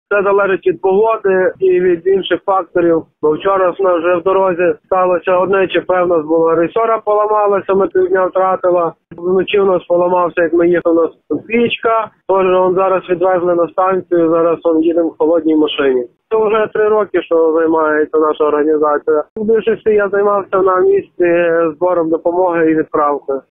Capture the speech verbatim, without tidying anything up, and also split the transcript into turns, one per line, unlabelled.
Це залежить від погоди і від інших факторів. Бо вчора в нас вже в дорозі сталося одне ЧП, в нас була рейсора поламалася, ми півдня втратила. Вночі у нас поламався, як ми їхали, у нас пічка. Тож он зараз відвезли на станцію, зараз он їдемо в холодній машині. Це вже три роки, що займається наша організація. В більшості я займався на місці збором допомоги і відправкою.